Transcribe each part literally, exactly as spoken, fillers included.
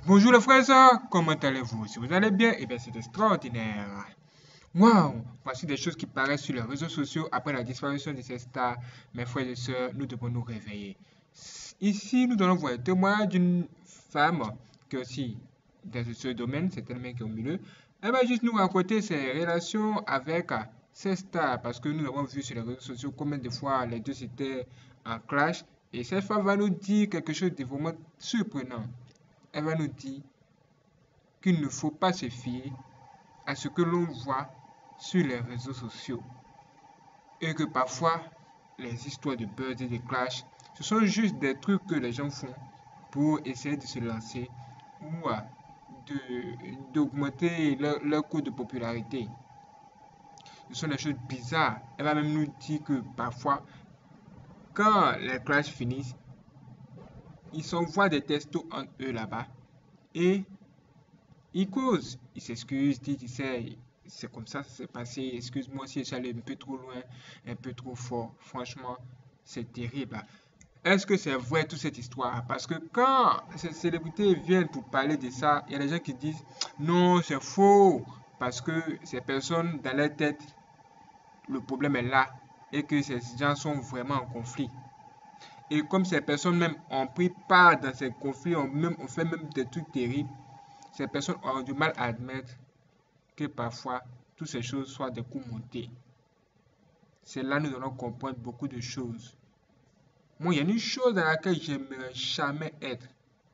Bonjour les frères et sœurs, comment allez-vous? Si vous allez bien, eh bien c'est extraordinaire. Waouh, voici des choses qui paraissent sur les réseaux sociaux après la disparition de ces stars. Mes frères et sœurs, nous devons nous réveiller. Ici, nous allons voir le témoignage d'une femme qui est aussi dans ce domaine, c'est elle-même qui est au milieu. Elle va juste nous raconter ses relations avec euh, ces stars parce que nous avons vu sur les réseaux sociaux combien de fois les deux étaient en clash. Et cette femme va nous dire quelque chose de vraiment surprenant. Elle va nous dire qu'il ne faut pas se fier à ce que l'on voit sur les réseaux sociaux et que parfois les histoires de buzz et de clash, ce sont juste des trucs que les gens font pour essayer de se lancer ou euh, de- d'augmenter leur, leur coût de popularité. Ce sont des choses bizarres. Elle va même nous dire que parfois, quand les clashs finissent, ils s'envoient des textos entre eux là-bas et ils causent, ils s'excusent, disent, tu sais, c'est comme ça, ça s'est passé, excuse-moi si j'allais un peu trop loin, un peu trop fort. Franchement, c'est terrible. Est-ce que c'est vrai toute cette histoire? Parce que quand ces célébrités viennent pour parler de ça, il y a des gens qui disent non, c'est faux. Parce que ces personnes, dans leur tête, le problème est là. Et que ces gens sont vraiment en conflit. Et comme ces personnes même ont pris part dans ces conflits, ont, même, ont fait même des trucs terribles, ces personnes ont du mal à admettre que parfois toutes ces choses soient des coups montés. C'est là que nous allons comprendre beaucoup de choses. Moi, il y a une chose dans laquelle j'aimerais jamais être,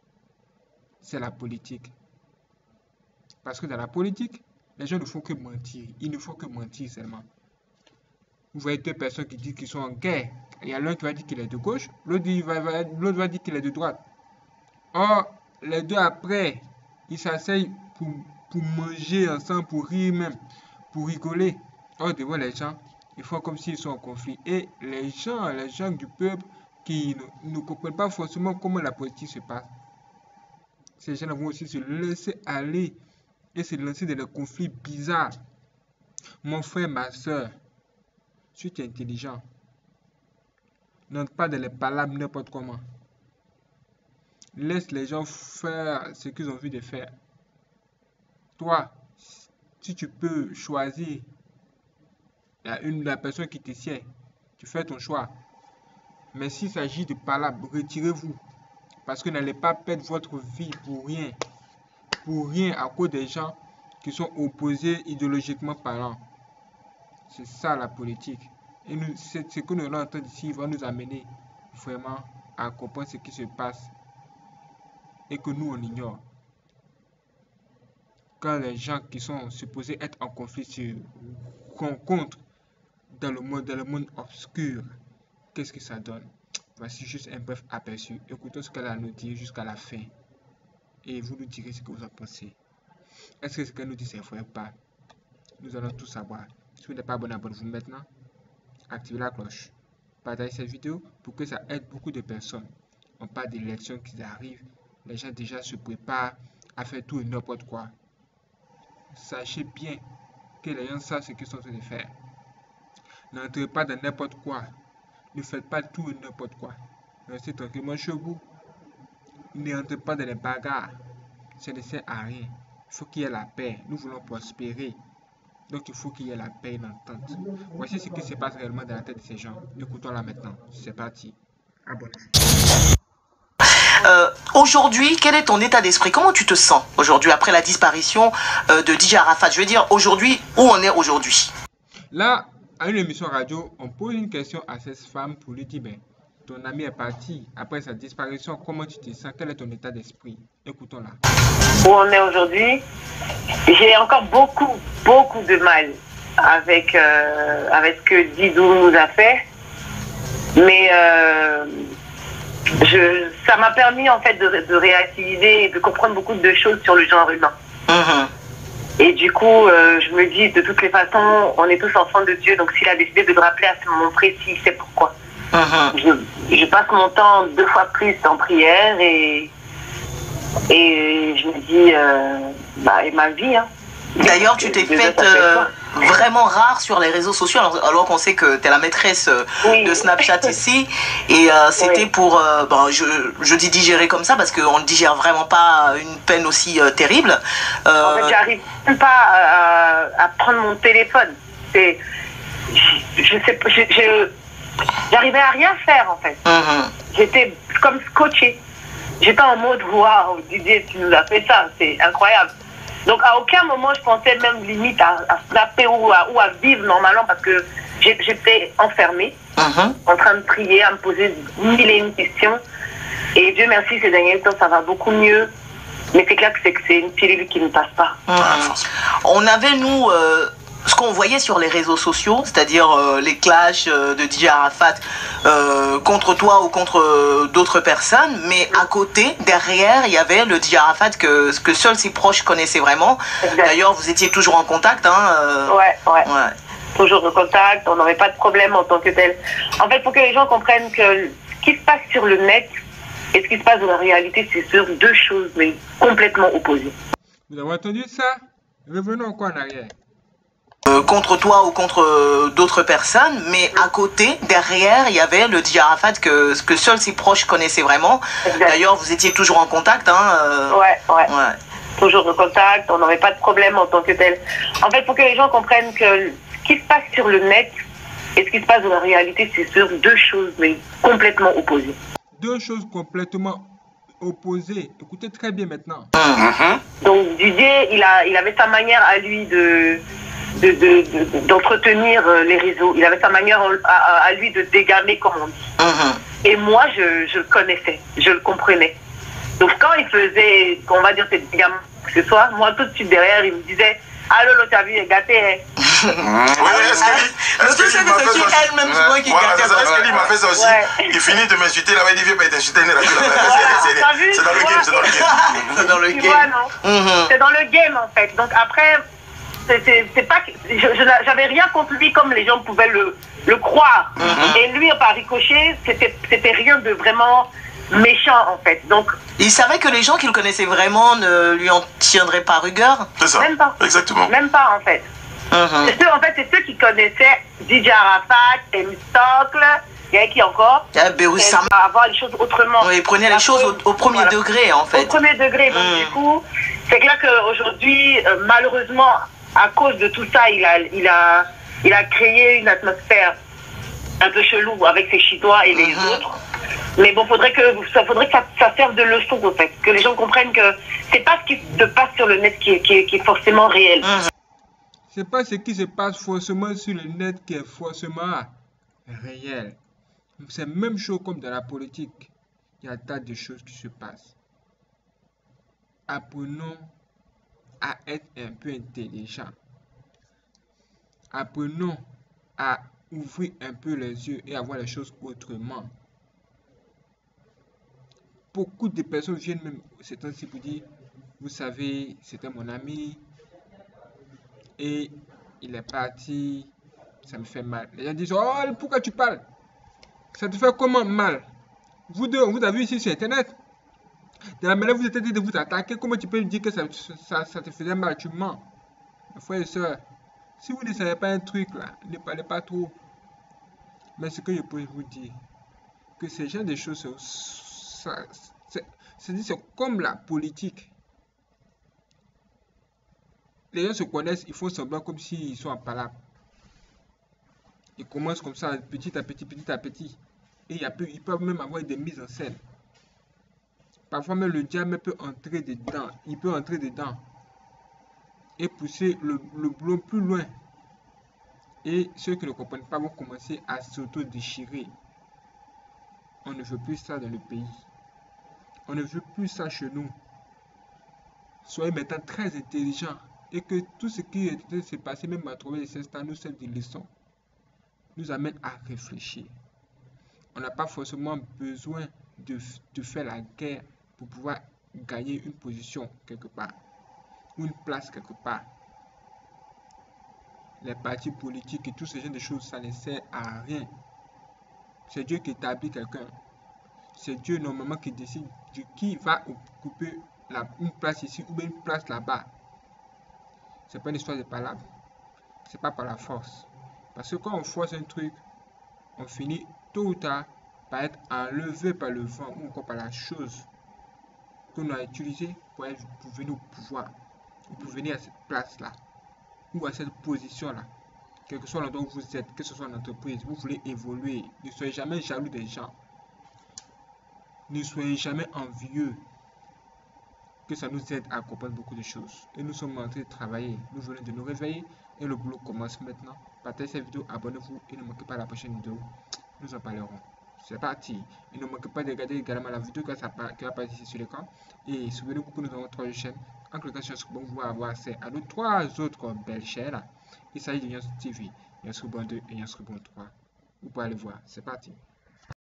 c'est la politique. Parce que dans la politique, les gens ne font que mentir. Ils ne font que mentir seulement. Vous voyez deux personnes qui disent qu'ils sont en guerre. Il y a l'un qui va dire qu'il est de gauche, l'autre va, va, l'autre va dire qu'il est de droite. Or, les deux après, ils s'asseyent pour, pour manger ensemble, pour rire même, pour rigoler. Or, devant les gens, ils font comme s'ils sont en conflit. Et les gens, les gens du peuple qui ne, ne comprennent pas forcément comment la politique se passe, ces gens vont aussi se laisser aller et se lancer dans des conflits bizarres. Mon frère, ma soeur, si tu es intelligent, n'entre pas dans les palabres n'importe comment. Laisse les gens faire ce qu'ils ont envie de faire. Toi, si tu peux choisir la, une, la personne qui te sied, tu fais ton choix. Mais s'il s'agit de palabres, retirez-vous. Parce que n'allez pas perdre votre vie pour rien. Pour rien à cause des gens qui sont opposés idéologiquement parlant. C'est ça la politique. Et nous, c'est ce que nous allons entendre ici va nous amener vraiment à comprendre ce qui se passe et que nous on ignore. Quand les gens qui sont supposés être en conflit se rencontrent dans le monde, dans le monde obscur, qu'est-ce que ça donne? Voici juste un bref aperçu. Écoutons ce qu'elle a à nous dire jusqu'à la fin. Et vous nous direz ce que vous en pensez. Est-ce que ce qu'elle nous dit c'est vrai ou pas? Nous allons tout savoir. Si vous n'êtes pas abonné, abonnez-vous maintenant. Activez la cloche. Partagez cette vidéo pour que ça aide beaucoup de personnes. On parle d'élections qui arrivent. Les gens déjà se préparent à faire tout et n'importe quoi. Sachez bien que les gens savent ce qu'ils sont en train de faire. N'entrez pas dans n'importe quoi. Ne faites pas tout et n'importe quoi. Restez tranquillement chez vous. N'entrez pas dans les bagarres. Ça ne sert à rien. Il faut qu'il y ait la paix. Nous voulons prospérer. Donc il faut qu'il y ait la paix et l'entente. Voici ce qui se passe réellement dans la tête de ces gens. Écoutons-la maintenant. C'est parti. Abonnez-vous. Euh, aujourd'hui, quel est ton état d'esprit? Comment tu te sens aujourd'hui après la disparition euh, de D J Arafat? Je veux dire, aujourd'hui, où on est aujourd'hui? Là, à une émission radio, on pose une question à cette femme pour lui dire, ben, ton ami est parti après sa disparition, comment tu te sens? Quel est ton état d'esprit? Écoutons-la. Où on est aujourd'hui, j'ai encore beaucoup, beaucoup de mal avec, euh, avec ce que Didou nous a fait. Mais euh, je, ça m'a permis en fait de, de réactiver et de comprendre beaucoup de choses sur le genre humain. Mmh. Et du coup, euh, je me dis, de toutes les façons, on est tous enfants de Dieu. Donc s'il a décidé de me rappeler à ce moment précis, c'est pourquoi. Mmh. Je, je passe mon temps deux fois plus en prière et, et je me dis, euh, bah, et ma vie. Hein. D'ailleurs, tu t'es faite, euh, vraiment rare sur les réseaux sociaux, alors, alors qu'on sait que tu es la maîtresse euh, Oui. de Snapchat ici. Et euh, c'était Oui. pour, euh, bon, je, je dis digérer comme ça parce qu'on ne digère vraiment pas une peine aussi euh, terrible. Euh, En fait, j'arrive même pas à, à prendre mon téléphone. C'est, je, je sais pas, je, je- j'arrivais à rien faire en fait. mhm. J'étais comme scotché. J'étais en mode waouh, Didier, tu nous as fait ça, c'est incroyable. Donc à aucun moment je pensais même limite à, à snapper ou à, ou à vivre normalement parce que j'ai- j'étais enfermée, Mhm. en train de prier, à me poser mille et une questions. Et Dieu merci, ces derniers temps, ça va beaucoup mieux. Mais c'est clair que c'est que c'est une pilule qui ne passe pas. Mhm. On avait, nous, euh, ce qu'on voyait sur les réseaux sociaux, c'est-à-dire euh, les clashs euh, de D J Arafat euh, contre toi ou contre euh, d'autres personnes, mais à côté, derrière, il y avait le D J Arafat que, que seuls ses proches connaissaient vraiment. Exact. D'ailleurs, vous étiez toujours en contact. Hein, euh, Ouais, ouais. ouais. Toujours de contact, on n'avait pas de problème en tant que tel. En fait, pour que les gens comprennent que ce qui se passe sur le net et ce qui se passe dans la réalité, c'est sur deux choses, mais complètement opposées. Vous avez entendu ça? Revenons encore en arrière. Euh, contre toi ou contre euh, d'autres personnes, mais à côté, derrière, il y avait le D J Arafat que, que seuls ses proches connaissaient vraiment. Exact. D'ailleurs, vous étiez toujours en contact. Hein, euh, Ouais, ouais. ouais. Toujours de contact, on n'avait pas de problème en tant que tel. En fait, pour que les gens comprennent que ce qui se passe sur le net et ce qui se passe dans la réalité, c'est sur deux choses, mais complètement opposées. Deux choses complètement opposées. Écoutez très bien maintenant. Mhm. Donc Didier, il, a, il avait sa manière à lui de, de, de- de- d'entretenir euh, les réseaux. Il avait sa manière à, à- à lui de dégamer, comme on dit. Mhm. Et moi, je, je le connaissais, je le comprenais. Donc quand il faisait, on va dire, ces dégamements, que ce soit, moi tout de suite derrière, il me disait « Allô, l'autre, t'as vu, il est gâté, hein. » Oui, est-ce que lui, Le est-ce que truc, c'est lui que m'a c'est fait qui ça aussi? elle-même souvent qui Voilà, gâte. c'est ça. Est-ce que lui m'a fait ça aussi? Ouais. Il finit de m'insulter, là, il dit, viens pas t'insulter, il est là, tu l'as fait. Voilà, C'est- t'as vu, c'est- C'est dans le tu game, vois. c'est dans le game. C'est dans le Tu vois, game. non? Mhm. C'est dans le game, en fait. Donc après, c'est- c'est c'est pas que- je je n'a- j'avais rien contre lui comme les gens pouvaient le, le croire. Et lui, par ricochet, c'était c'était rien de vraiment méchant, en fait. Donc, Il savait que les gens qui le connaissaient vraiment ne lui en tiendraient pas rigueur. C'est ça. Même pas. Exactement. même pas, en fait. Mhm. C'est ceux, en fait, c'est ceux qui connaissaient D J Arafat, M. Stockle, il y a qui encore? Ah, ben oui, Et ça à avoir les choses autrement. Oui, il prenait La les choses au, preuve, au premier voilà. degré, en Au fait. premier degré. Donc, Mm. du coup, c'est clair qu'aujourd'hui, euh, malheureusement, à cause de tout ça, il a, il, a, il a créé une atmosphère un peu chelou avec ses Chinois et les Mhm. autres. Mais bon, faudrait que ça faudrait que ça, ça serve de leçon, en fait. Que les gens comprennent que c'est pas ce qui se passe sur le net qui est, qui est, qui est forcément réel. Mhm. C'est pas ce qui se passe forcément sur le net qui est forcément réel. C'est la même chose comme dans la politique. Il y a tas de choses qui se passent. Apprenons à être un peu intelligents. Apprenons à ouvrir un peu les yeux et à voir les choses autrement. Beaucoup de personnes viennent même ces temps-ci pour dire, vous savez, c'était mon ami et il est parti, ça me fait mal. Les gens disent, oh, pourquoi tu parles? Ça te fait comment mal? Vous deux, vous avez vu ici sur Internet. De la manière où vous êtes dit de vous attaquer, comment tu peux me dire que ça, ça, ça te faisait mal? Tu mens. Mes frères et sœurs, si vous ne savez pas un truc là, ne parlez pas trop. Mais ce que je peux vous dire, que ces gens de choses, ça, c'est, c'est, c'est comme la politique. Les gens se connaissent, ils font semblant comme s'ils sont en palabre. Ils commencent comme ça, petit à petit, petit à petit. Et il y a peu, ils peuvent même avoir des mises en scène. Parfois même le diable peut entrer dedans. Il peut entrer dedans. Et pousser le, le boulot plus loin. Et ceux qui ne comprennent pas vont commencer à s'auto-déchirer. On ne veut plus ça dans le pays. On ne veut plus ça chez nous. Soyez maintenant très intelligents. Et que tout ce qui est en train de se passer, même à travers les instants, nous serve des leçons. Nous amène à réfléchir. On n'a pas forcément besoin de, de faire la guerre pour pouvoir gagner une position quelque part. Ou une place quelque part. Les partis politiques et tout ce genre de choses, ça ne sert à rien. C'est Dieu qui établit quelqu'un. C'est Dieu normalement qui décide de qui va occuper la, une place ici ou bien une place là-bas. C'est pas une histoire de palabre. c'est pas par la force. Parce que quand on force un truc, on finit tôt ou tard par être enlevé par le vent ou encore par la chose qu'on a utilisée pour, être, pour venir au pouvoir, ou pour venir à cette place-là, ou à cette position-là. Quel que soit l'endroit où vous êtes, que ce soit en entreprise, vous voulez évoluer. Ne soyez jamais jaloux des gens. Ne soyez jamais envieux. Que ça nous aide à comprendre beaucoup de choses. Et nous sommes en train de travailler. Nous venons de nous réveiller et le boulot commence maintenant. Partagez cette vidéo, abonnez-vous et ne manquez pas la prochaine vidéo. Nous en parlerons. C'est parti. Et ne manquez pas de regarder également la vidéo qui va passer ici sur l'écran. Et souvenez-vous que nous avons trois chaînes. En cliquant sur Scoobon, vous pouvez avoir accès à nos trois autres belles chaînes. Il s'agit de Nyans T V, Nyans Scoobon deux et Nyans Scoobon trois. Vous pouvez aller voir. C'est parti.